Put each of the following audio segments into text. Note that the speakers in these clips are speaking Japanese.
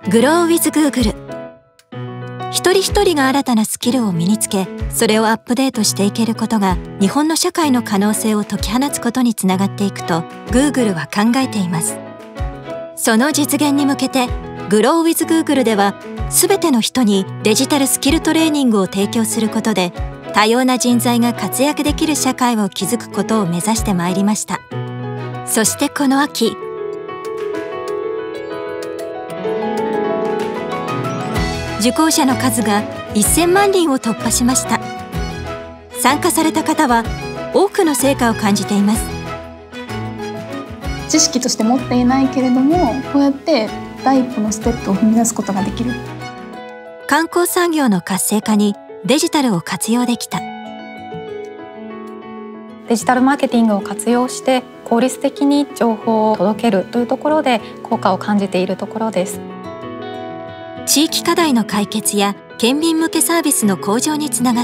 グローウィズ Google。 一人一人が新たなスキルを身につけ、それをアップデートしていけることが日本の社会の可能性を解き放つことにつながっていくと Google は考えています。その実現に向けてグローウィズ Google では全ての人にデジタルスキルトレーニングを提供することで、多様な人材が活躍できる社会を築くことを目指してまいりました。そしてこの秋、受講者の数が1000万人を突破しました。参加された方は多くの成果を感じています。 知識として持っていないけれども、こうやって第一歩のステップを踏み出すことができる。 観光産業の活性化にデジタルを活用できた。 デジタルマーケティングを活用して効率的に情報を届けるというところで効果を感じているところです。 地域課題の解決や県民向けサービスの向上につながった。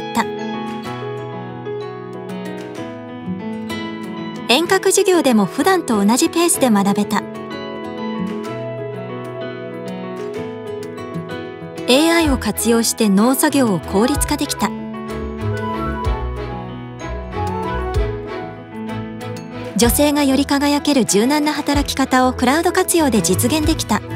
遠隔授業でも普段と同じペースで学べた。 AI を活用して農作業を効率化できた。女性がより輝ける柔軟な働き方をクラウド活用で実現できた。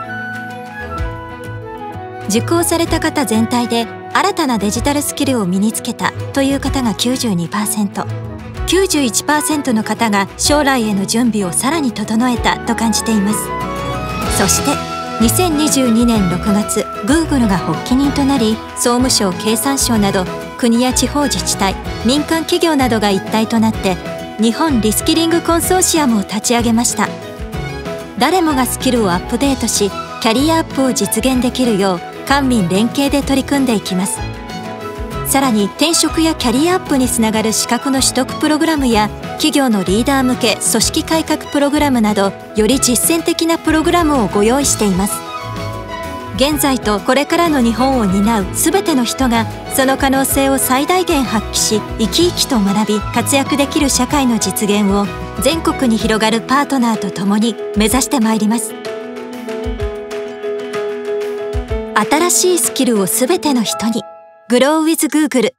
受講された方全体で新たなデジタルスキルを身につけたという方が 92%、 91% の方が将来への準備をさらに整えたと感じています。そして2022年6月 Google が発起人となり、総務省、経産省など国や地方自治体、民間企業などが一体となって日本リスキリングコンソーシアムを立ち上げました。誰もがスキルをアップデートし、キャリアアップを実現できるよう官民連携で取り組んでいきます。さらに転職やキャリアアップにつながる資格の取得プログラムや企業のリーダー向け組織改革プログラムなど、より実践的なプログラムをご用意しています。現在とこれからの日本を担う全ての人がその可能性を最大限発揮し、生き生きと学び活躍できる社会の実現を全国に広がるパートナーと共に目指してまいります。新しいスキルをすべての人に。グローウィズ Google。